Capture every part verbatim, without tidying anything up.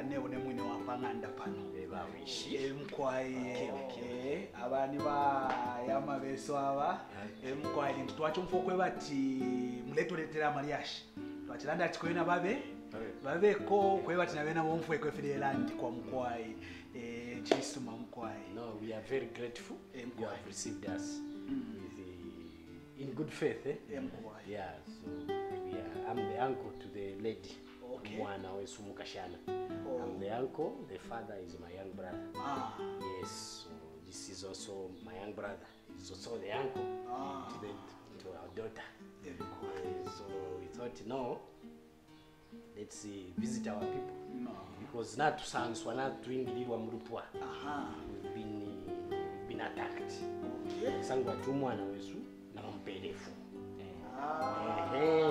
nebone mwine wapanganda pano ebawishi emkwai okay abani ba yamabeso aba emkwai ntwacho mfokwe bati muletuletera Amalyashi twachilanda chikoina babe babe ko kwe bati nabena bomfwe kwe Fideland kwa mkwai eh chisuma mkwai. No, we are very grateful you have received us mm. with the, in good faith eh emkwai. Yeah, so we are, I'm the uncle to the lady. Okay. Mwana wesu Kashana. Oh. I'm the uncle, the father is my young brother. Ah. Yes, so this is also my young brother. He's also the uncle ah. to, the, to our daughter. Emkwai. So we thought, no, let's uh, visit our people. No. Because not to sounds one not doing Liwa Murupwa. Aha. We've been uh, we've been attacked. Okay. Sangwa tumwana wesu na mpelefu. Ah.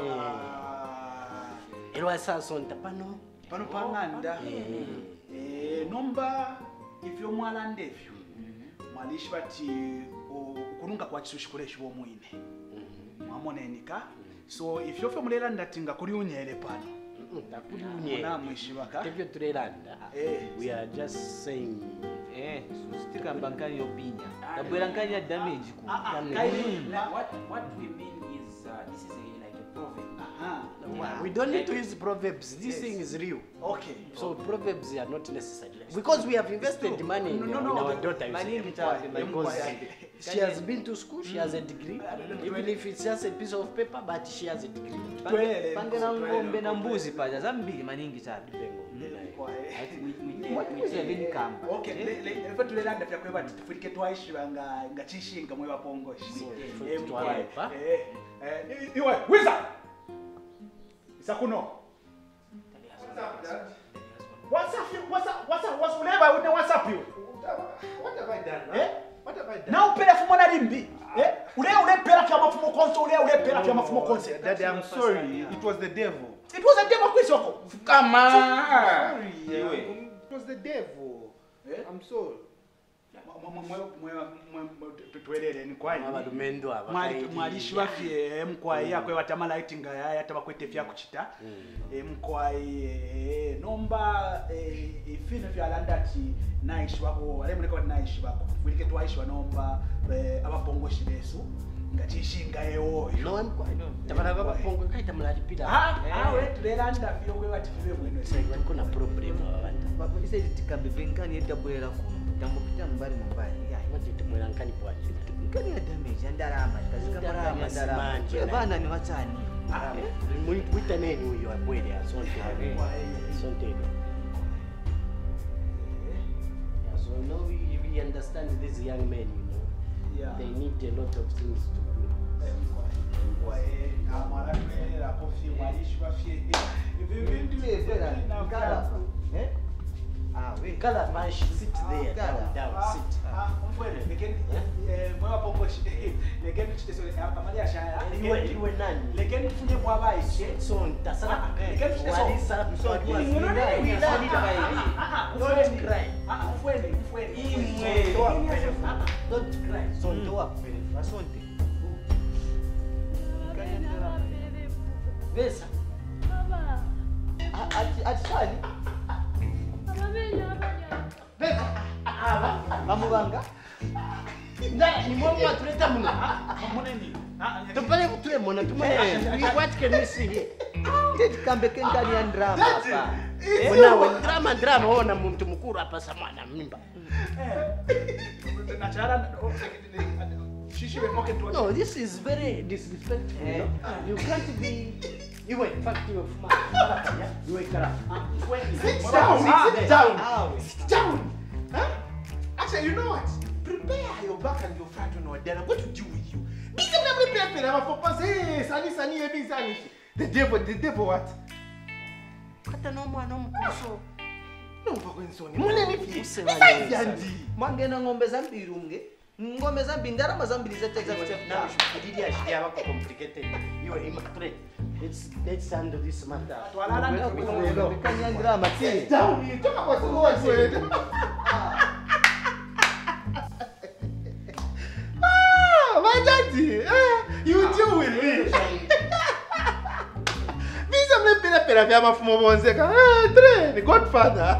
Ero asaso ntapano pano panganda eh eh nomba ivyo mwala ndevyo mwalishi bati kulunga kwa chisushi kuleshi bo mwine mwamonenika so ivyo fyo mulela ndatinga kuri unyele pano ndakuri unyele na mwishibaka tevyo turelanda we are just saying eh sustika bankani yopinya tabwera nkani ya damage ku what what we mean is uh, this is a, like a proverb. Aha. Yeah. We don't need to use proverbs. This yes. thing is real. Okay. So okay. proverbs are not necessary because we have invested the money in, no, no, no, in our daughter. Money because she has been to school, she has a degree. Even if it's just a piece of paper, but she has a degree. Pangana ngombe na mbuzi paja zambili maningi sana. Okay, lefa tulelanda fya kweba tufurike twaishira nga ngachishinga mwe bapongoshi. Eh eh iwe wiza. Isakuno. What's up? What's up? What's up? What's whatever with the WhatsApp you? What have I done? Eh? What have I done? Now pera fumona limbi. Eh? Ule ule pera fya mafumo konso ule ule pera fya mafumo konso. Daddy, I'm sorry. It was the devil. It was a devil kwisoko. Come on. Sorry. It was the devil. Eh? I'm sorry. Tuelele ni kwani abadumendo aba mwalishi bafye mkwai yakwe batamala lighting yaya tabakwete fya kuchita mkwai nomba ifine fya landati naishi bako wale muleka naishi bako fulike twaishi banomba abapongoshi besu ngachishinga ewo no mkwai tabara baba pongo kaita mlalipira ah awe tulelanda fyo kwe bati fye mwene sasa kuna problem abantu bako ise tikambe venkani etabwera ku tambopita mbali mbali yayi wajite mwelankani kwa kani ya damage andarama kazi kama andarama bana ni watani muri twita neni uyo abwele asonte asonte yeah, so now we, we understand these young men, you know. Yeah. They need a lot of things to do. Ah, we color man sit there, down, down, sit. Ah, mfwele, lekeni mwa pongoshi, lekeni chite so Amalyashi aya. Iwe iwe nani? Lekeni funye mwa bai. So ntasana. Lekeni chite so. Wali sana so ni nani nani bai. Don't cry. Ah, mfwele, mfwele. Imwe. Don't cry. So ndo apele. Asonte. Vesa. Baba. Ati ati sali. Bamubanga nda ni mwana watuleta muno muneni tupale kutule mwana tumwe what can we see here ndeti kambe kenkani ya drama hapa mwana wa drama drama ona mtu mkuru hapa samana mimba eh nachara shishi we pocket to no this is very disrespectful eh. no? You can't be you wait fact you of man you wait kara sit down sit down sit down huh actually you know what prepare your back and your front on what I'm going to do with you be some prepare prepare for pass hey sani sani ebi sani the devil the devil what kata no mwana mkuso no mpako nsoni mune ni fi usebanyandi mangena ngombe zambiri umge ngombe zambiri ndarama zambiri zataza na adili ashia bako complicated you are immature let's let's handle this matter twalala ndikulo kanya drama sit down you talk about what you ah my daddy you deal with me visa me pera pera vya mafumo bonzeka eh tre ni godfather